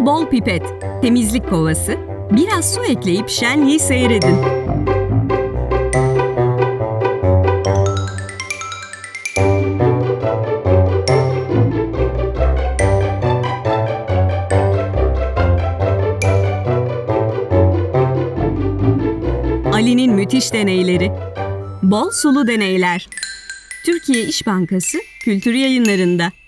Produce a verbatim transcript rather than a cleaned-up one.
bol pipet, temizlik kovası, biraz su ekleyip şenliği seyredin. Ali'nin müthiş deneyleri. Bol sulu deneyler. Türkiye İş Bankası Kültür Yayınları'nda.